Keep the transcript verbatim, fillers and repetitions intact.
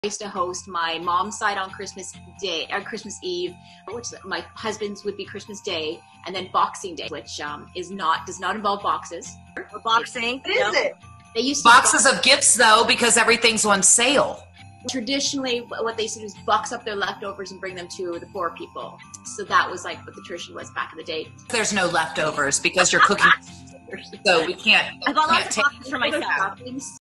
I used to host my mom's side on Christmas Day, or Christmas Eve, which my husband's would be Christmas Day, and then Boxing Day, which um, is not does not involve boxes. Or boxing. What is it? They used to Boxes of gifts, though, because everything's on sale. Traditionally, what they used to do is box up their leftovers and bring them to the poor people. So that was like what the tradition was back in the day. There's no leftovers because you're cooking, so we can't. I bought can't lots take of boxes for myself.